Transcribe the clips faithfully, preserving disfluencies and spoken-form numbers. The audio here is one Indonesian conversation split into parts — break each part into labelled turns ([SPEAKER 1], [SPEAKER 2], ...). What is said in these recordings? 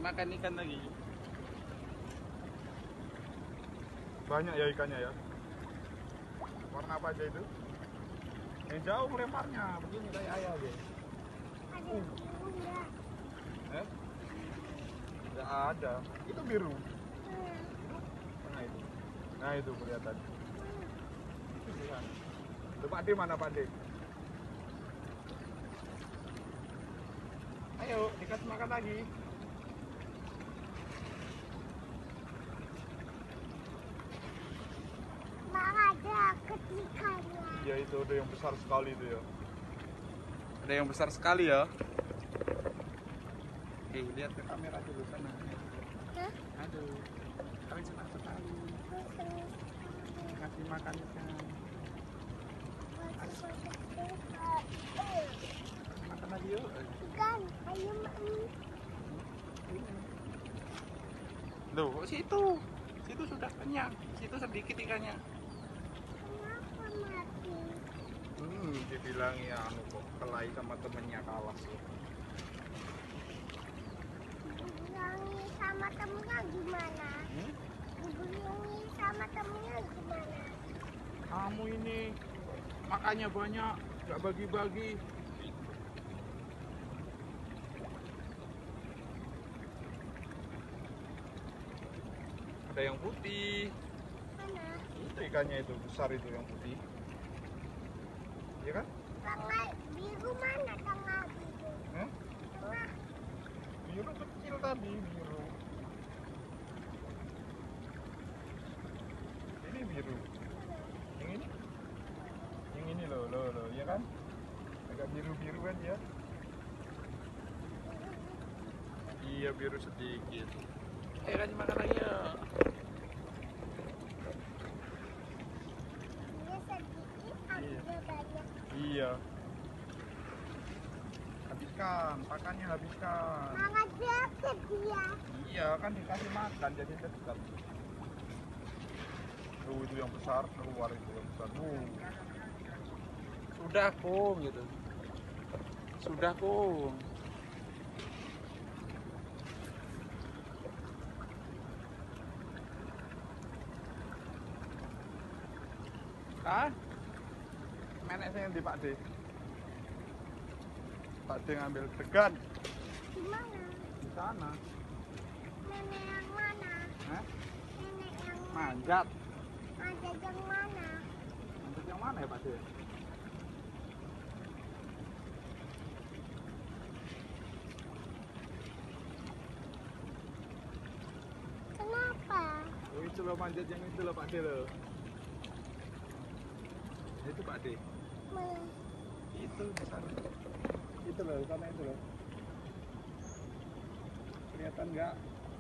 [SPEAKER 1] makan ikan lagi.
[SPEAKER 2] Banyak ya ikannya ya. Warna apa aja itu? Yang jauh lemparnya, begini kayak ayah deh.
[SPEAKER 3] Ada yang biru enggak?
[SPEAKER 2] Eh? Nggak ada. Itu biru.
[SPEAKER 3] Hmm.
[SPEAKER 2] Mana itu? Nah itu kelihatan.
[SPEAKER 3] Hmm.
[SPEAKER 2] Itu di sana. Tuh, Pak D mana Pak D? Ayo dikasih makan lagi.
[SPEAKER 3] Bang, ada ketikannya.
[SPEAKER 2] Iya itu ada yang besar sekali itu ya.
[SPEAKER 1] Ada yang besar sekali ya. Oke, lihat ke kamera dulu sana.
[SPEAKER 3] Hah?
[SPEAKER 1] Aduh, kalian senang sekali.
[SPEAKER 3] Aku senang sekali.
[SPEAKER 1] Kasih makan ikan.
[SPEAKER 3] Aku senang sekali.
[SPEAKER 1] Makan lagi yuk.
[SPEAKER 3] Ikan, ayo mami.
[SPEAKER 1] Loh, kok situ? Situ sudah kenyang. Situ sedikit ikannya.
[SPEAKER 3] Kenapa mati?
[SPEAKER 2] Hmm, dibilangi anu kok kelai sama temennya kalah sih.
[SPEAKER 3] Dibilangi sama temennya gimana?
[SPEAKER 2] Hmm?
[SPEAKER 3] Dibilangi sama temennya gimana?
[SPEAKER 2] Kamu ini makannya banyak, nggak bagi-bagi. Ada yang putih.
[SPEAKER 3] Mana?
[SPEAKER 2] Itu ikannya itu besar itu yang putih. Iya kan?
[SPEAKER 3] Tengah biru mana tengah biru?
[SPEAKER 2] Eh?
[SPEAKER 3] Tengah.
[SPEAKER 2] Biru kecil tadi biru. Ini biru. Yang ini? Yang ini loh, loh, loh, iya kan? Agak biru-biru kan ya? Iya biru sedikit.
[SPEAKER 1] Ayo kasih makan lagi ya.
[SPEAKER 3] Dia sedikit,
[SPEAKER 2] Iya.
[SPEAKER 3] ada banyak.
[SPEAKER 2] Iya. Habiskan, pakannya habiskan.
[SPEAKER 3] Sangat deket dia.
[SPEAKER 2] Iya kan dikasih makan jadi dekat. Tuh itu yang besar keluar itu yang besar. Uh.
[SPEAKER 1] Sudah kong gitu. Sudah kong. Ah, menek saya di Pak D. Pak D ngambil degan
[SPEAKER 3] Di mana?
[SPEAKER 2] di sana.
[SPEAKER 3] Nenek yang mana?
[SPEAKER 2] Hah?
[SPEAKER 3] Nenek yang mana?
[SPEAKER 1] Manjat.
[SPEAKER 3] Ada yang mana?
[SPEAKER 2] Untuk yang mana ya Pak D?
[SPEAKER 3] Kenapa?
[SPEAKER 2] Oh itu loh manjat yang itu loh Pak D loh. Itu Pak D.
[SPEAKER 3] Mana?
[SPEAKER 2] Itu besar. Itu loh, sana itu loh. Kelihatan nggak?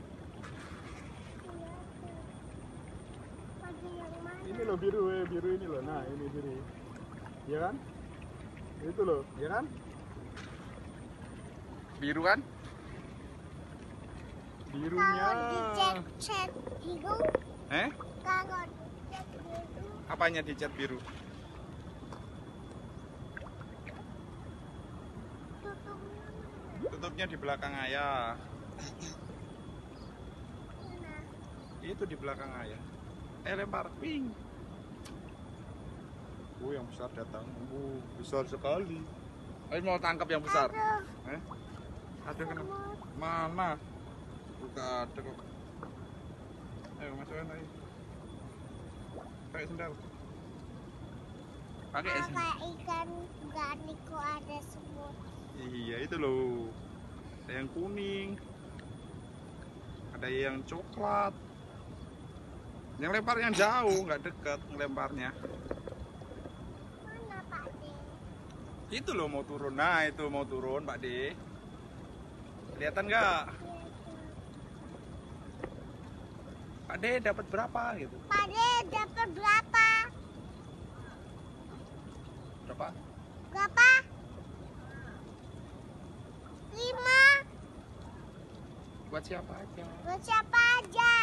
[SPEAKER 3] Iya, tuh. Ada yang mana?
[SPEAKER 2] Ini loh biru, eh, biru ini loh. Nah ini biru. Iya kan? Itu loh, ya kan?
[SPEAKER 1] Biru kan?
[SPEAKER 2] Birunya.
[SPEAKER 3] Kalau dicet-cet biru,
[SPEAKER 1] Eh?
[SPEAKER 3] kalau dicet biru,
[SPEAKER 1] Apanya dicat biru?
[SPEAKER 3] tutupnya
[SPEAKER 1] Tutupnya di belakang ayah.
[SPEAKER 3] mana?
[SPEAKER 1] Itu di belakang ayah. Eh lempar, ping.
[SPEAKER 2] Oh yang besar datang. Oh besar sekali.
[SPEAKER 1] Ayo mau tangkap yang besar.
[SPEAKER 3] Aduh,
[SPEAKER 1] Eh? Ada kenapa?
[SPEAKER 3] semut.
[SPEAKER 1] Mana? Bukan ada kok. Ayo masukkan lagi. Pakai sendal. Pakai sendal.
[SPEAKER 3] Apa ikan gani kok ada semut?
[SPEAKER 1] Iya itu loh. Ada yang kuning. Ada yang coklat. Yang lempar yang jauh, nggak dekat ngelemparnya.
[SPEAKER 3] Mana Pak D?
[SPEAKER 1] Itu loh mau turun. Nah itu mau turun Pak D. Kelihatan nggak? Pak D dapat berapa gitu?
[SPEAKER 3] Pak D dapat berapa?
[SPEAKER 1] Berapa?
[SPEAKER 3] Berapa? Lima.
[SPEAKER 1] Buat siapa aja?
[SPEAKER 3] Buat siapa aja?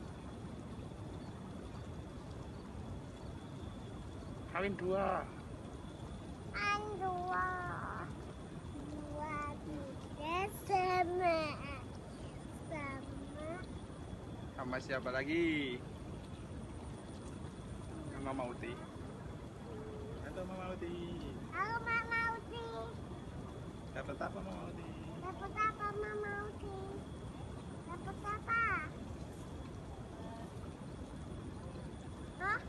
[SPEAKER 1] Kawin dua.
[SPEAKER 3] An dua. Dua tiga sama.
[SPEAKER 1] Sama siapa lagi? Mama Uti. Atau Mama Uti.
[SPEAKER 3] Halo Mama Uti.
[SPEAKER 1] Dapat apa Mama Uti?
[SPEAKER 3] Dapat apa Mama Uti? Dapat apa? Hah?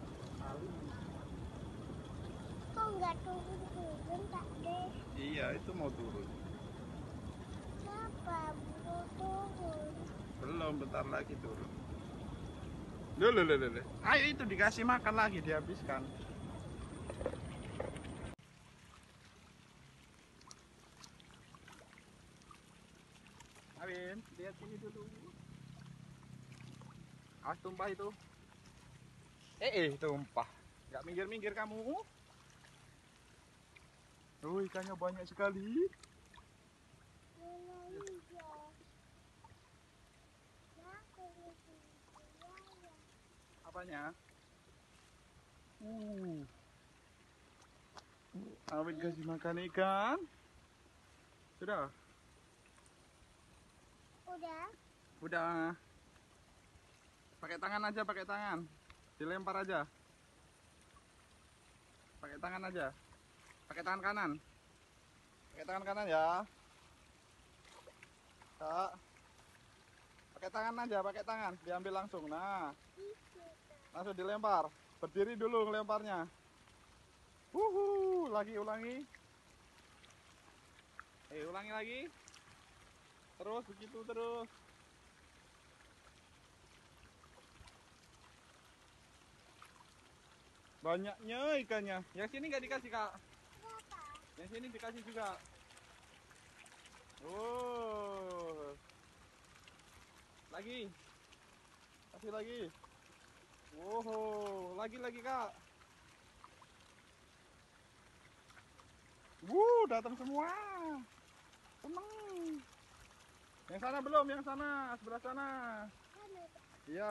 [SPEAKER 3] Kok nggak turun-turun tak deh?
[SPEAKER 1] Iya, itu mau turun.
[SPEAKER 3] Kenapa belum turun?
[SPEAKER 1] Belum, bentar lagi turun. Loh, loh, loh, loh. Ayo itu dikasih makan lagi, dihabiskan. Awin, lihat sini dulu. Awas tumpah itu. Eh, eh, tumpah. Nggak minggir-minggir kamu. Oh, ikannya banyak sekali.
[SPEAKER 3] Mana hijau? Nah, kulit hijau ya.
[SPEAKER 1] Apanya? Uh. Awin kasih makan ikan. Sudah?
[SPEAKER 3] Udah?
[SPEAKER 1] Udah. Pakai tangan aja, pakai tangan. Dilempar aja. Pakai tangan aja. Pakai tangan kanan. Pakai tangan kanan ya. Kak. Pakai tangan aja, pakai tangan. Diambil langsung. Nah, langsung dilempar. Berdiri dulu ngelemparnya. Wuhu, lagi ulangi. Eh, ulangi lagi. Terus begitu terus. Banyaknya ikannya. Yang sini nggak dikasih, Kak.
[SPEAKER 3] Berapa?
[SPEAKER 1] Yang sini dikasih juga. Oh. Lagi. Kasih lagi. Wow, lagi lagi, Kak. Wuh, datang semua. Seneng. Yang sana belum, yang sana, sebelah sana.
[SPEAKER 3] Mana?
[SPEAKER 1] Iya.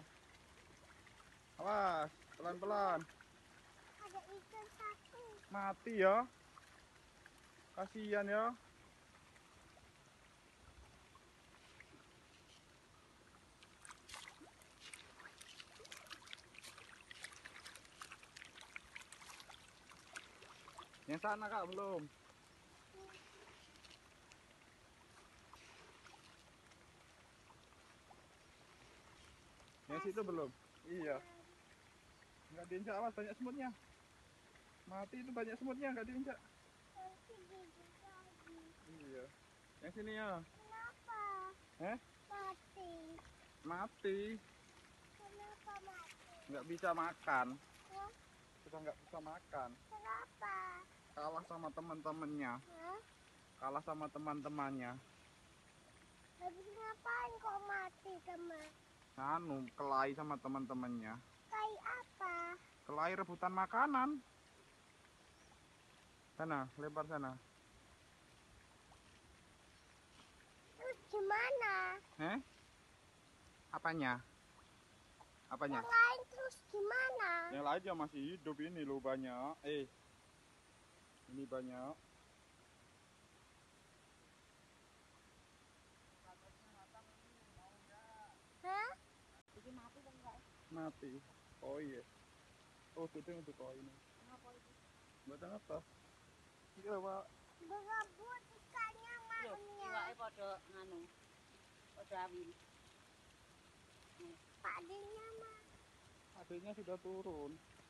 [SPEAKER 1] Awas, pelan-pelan.
[SPEAKER 3] Ada ikan satu.
[SPEAKER 1] Mati ya. Kasihan ya. Yang sana, Kak, belum. Yang situ belum. Iya. Nggak diinjak, awas banyak semutnya. Mati itu banyak semutnya, nggak diinjak.
[SPEAKER 3] Nanti gigit lagi.
[SPEAKER 1] Iya. Yang sini ya.
[SPEAKER 3] Kenapa?
[SPEAKER 1] Eh?
[SPEAKER 3] Mati.
[SPEAKER 1] Mati.
[SPEAKER 3] Kenapa mati?
[SPEAKER 1] Nggak bisa makan.
[SPEAKER 3] Hah?
[SPEAKER 1] Sudah nggak bisa makan.
[SPEAKER 3] Kenapa?
[SPEAKER 1] Kalah sama teman-temannya.
[SPEAKER 3] Hah?
[SPEAKER 1] Kalah sama teman-temannya.
[SPEAKER 3] Habis ngapain kok mati teman?
[SPEAKER 1] Anu, kelahi sama teman-temannya.
[SPEAKER 3] Kayak apa?
[SPEAKER 1] Kelahi rebutan makanan. Sana, lempar sana.
[SPEAKER 3] Terus gimana?
[SPEAKER 1] Eh? Apanya? Apanya?
[SPEAKER 3] Yang lain terus gimana?
[SPEAKER 1] Yang lain aja masih hidup ini loh banyak. Eh. Ini banyak.
[SPEAKER 3] Hah?
[SPEAKER 1] Mati. Oh iya. Oh, itu yang untuk koi ini. Buatan apa? Iya, Pak.
[SPEAKER 3] Berebut ikannya
[SPEAKER 4] Yo,
[SPEAKER 3] maknya.
[SPEAKER 4] iwake padha nganu. Padha awin.
[SPEAKER 3] Padinya mah.
[SPEAKER 1] Adiknya sudah turun.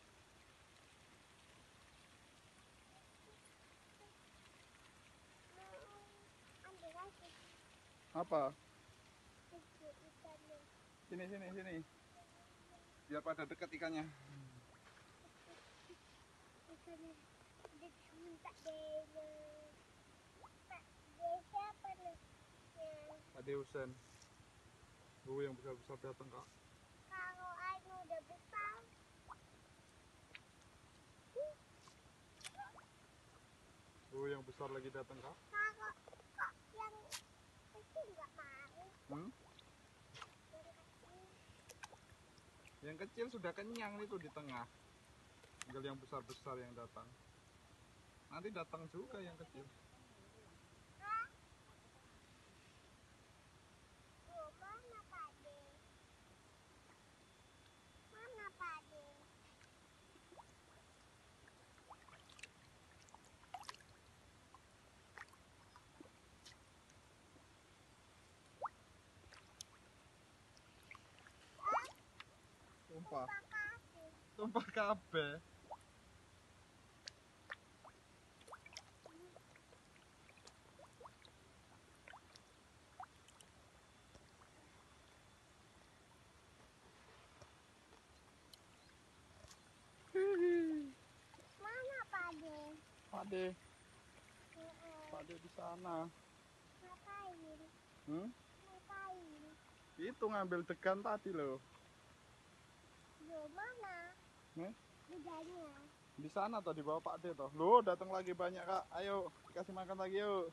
[SPEAKER 3] Ambil lagi.
[SPEAKER 1] Apa?
[SPEAKER 3] Itu ikannya.
[SPEAKER 1] Sini, sini, sini. Biar pada dekat ikannya.
[SPEAKER 3] Ikannya. Dia minta dele. Pak, dia siapa nih? Yang
[SPEAKER 1] Ade Husen. Oh, yang besar-besar datang, Kak.
[SPEAKER 3] kalau air udah besar.
[SPEAKER 1] Oh, yang besar lagi datang, Kak.
[SPEAKER 3] Kalau kok yang kecil nggak mau.
[SPEAKER 1] Hmm?
[SPEAKER 3] Yang kecil.
[SPEAKER 1] Yang kecil sudah kenyang itu di tengah. Tinggal yang besar-besar yang datang. Nanti datang juga yang kecil.
[SPEAKER 3] Hah? Oh, mana Pak De?
[SPEAKER 1] tumpah.
[SPEAKER 3] Makasih.
[SPEAKER 1] Tumpah kabeh.
[SPEAKER 3] Mana Pade?
[SPEAKER 1] Pade,
[SPEAKER 3] Heeh.
[SPEAKER 1] Pade di sana.
[SPEAKER 3] Ngapain?
[SPEAKER 1] Hmm?
[SPEAKER 3] Ngapain?
[SPEAKER 1] Itu ngambil degan tadi loh.
[SPEAKER 3] Loh, mana?
[SPEAKER 1] Nih,
[SPEAKER 3] Bedanya.
[SPEAKER 1] di sana toh, di bawah Pak De toh. Loh, datang lagi banyak, Kak. Ayo, dikasih makan lagi yuk.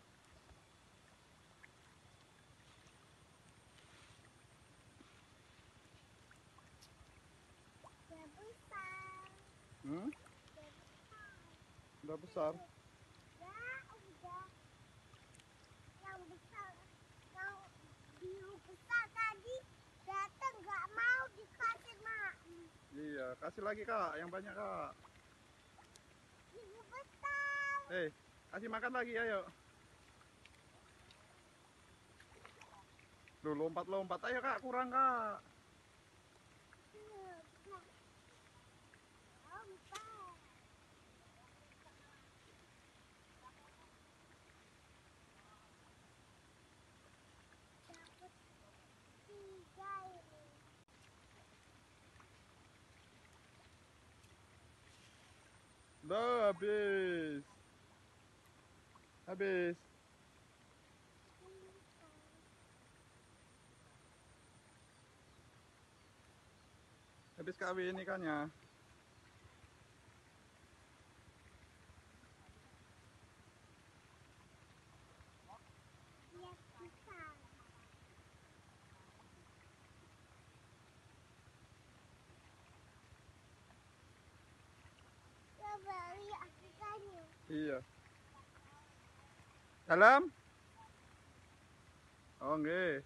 [SPEAKER 3] Udah besar.
[SPEAKER 1] Hmm?
[SPEAKER 3] Udah besar.
[SPEAKER 1] Udah besar.
[SPEAKER 3] Udah, udah. Yang besar, yang biru besar tadi datang nggak mau dikasih mak.
[SPEAKER 1] Iya, kasih lagi, Kak. Yang banyak, Kak.
[SPEAKER 3] Biru besar.
[SPEAKER 1] Eh, kasih makan lagi, ayo. Loh, lompat-lompat. Ayo, Kak. Kurang, Kak.
[SPEAKER 3] Empat. Dapat tiga ini.
[SPEAKER 1] Udah, habis. Habis. Habis kawin ikannya.
[SPEAKER 3] Lihat besar. Coba lihat ikannya.
[SPEAKER 1] Iya. Dalam? Oh, enggak.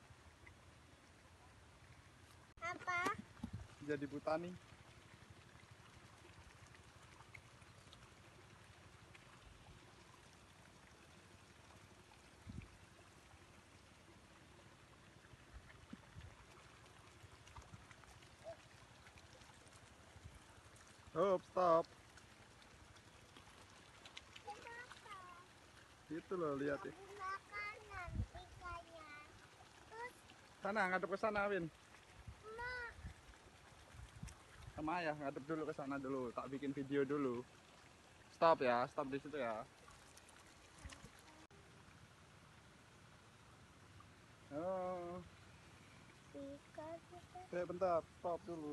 [SPEAKER 3] Apa?
[SPEAKER 1] Jadi butani. Stop, stop.
[SPEAKER 3] Kenapa?
[SPEAKER 1] Itu loh, lihat ya.
[SPEAKER 3] Ambil makanan ikannya. Terus
[SPEAKER 1] Sana, ngadep ke sana, Win.
[SPEAKER 3] mak
[SPEAKER 1] Sama ayah, ngadep dulu ke sana dulu. Tak bikin video dulu. Stop ya, stop di situ ya. Oh,
[SPEAKER 3] ikan kita.
[SPEAKER 1] eh, bentar, stop dulu.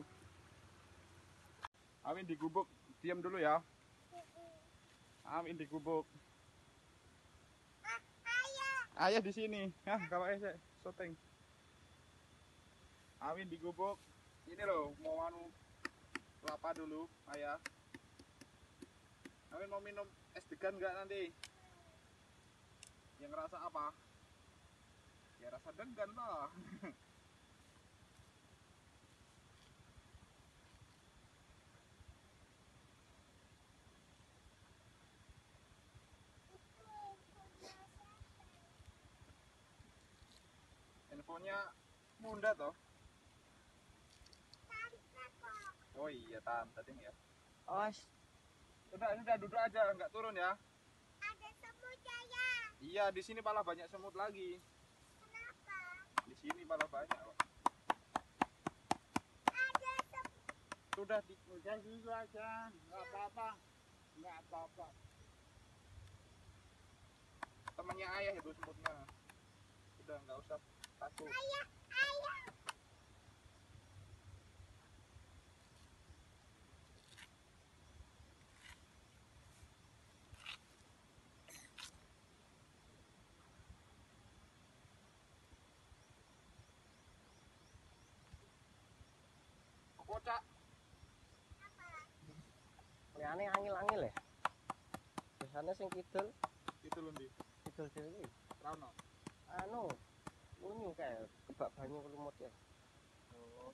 [SPEAKER 1] Awin di gubuk, diam dulu ya. Awin di gubuk.
[SPEAKER 3] Ah, ayah.
[SPEAKER 1] Ayah di sini. Hah, kalau ayah syuting. Awin di gubuk. Ini loh, mau anu kelapa dulu, ayah. Awin mau minum es degan nggak nanti? Yang rasa apa? Ya rasa degan lah. Handphonenya Bunda toh.
[SPEAKER 3] Tante kok.
[SPEAKER 1] Oh iya, tante ding ya.
[SPEAKER 4] Os,
[SPEAKER 1] Sudah, sudah duduk aja, nggak turun ya.
[SPEAKER 3] Ada semut ya.
[SPEAKER 1] Iya, di sini malah banyak semut lagi.
[SPEAKER 3] Kenapa?
[SPEAKER 1] Di sini malah banyak, Pak.
[SPEAKER 3] Ada semut.
[SPEAKER 1] Sudah di
[SPEAKER 2] Udah gitu aja, nggak apa-apa, nggak apa-apa.
[SPEAKER 1] temannya ayah itu semutnya. Sudah nggak usah takut.
[SPEAKER 3] Ayah, ayah.
[SPEAKER 1] Kocak.
[SPEAKER 5] Liane angil-angil ya. Biasanya sing kidul,
[SPEAKER 1] Itu loh, Di.
[SPEAKER 5] kidul dhewe.
[SPEAKER 1] Rano.
[SPEAKER 5] Anu, unyu kayak kebak banyu kelumut ya.
[SPEAKER 1] Oh.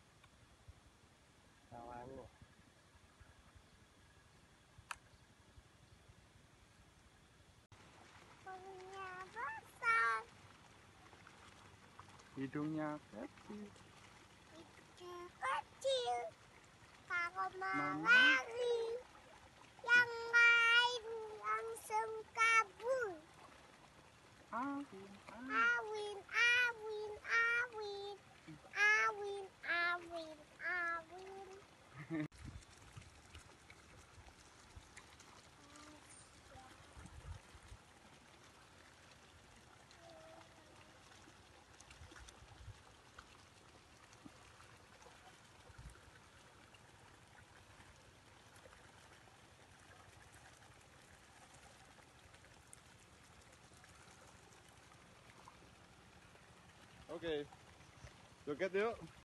[SPEAKER 5] Kawane.
[SPEAKER 3] Perutnya besar.
[SPEAKER 1] Hidungnya kecil.
[SPEAKER 3] Itu kecil. Mama lari, yang lain langsung kabur.
[SPEAKER 1] Awin,
[SPEAKER 3] Awin, awin, awin, awin, awin, awin.
[SPEAKER 2] Oke, joget yuk.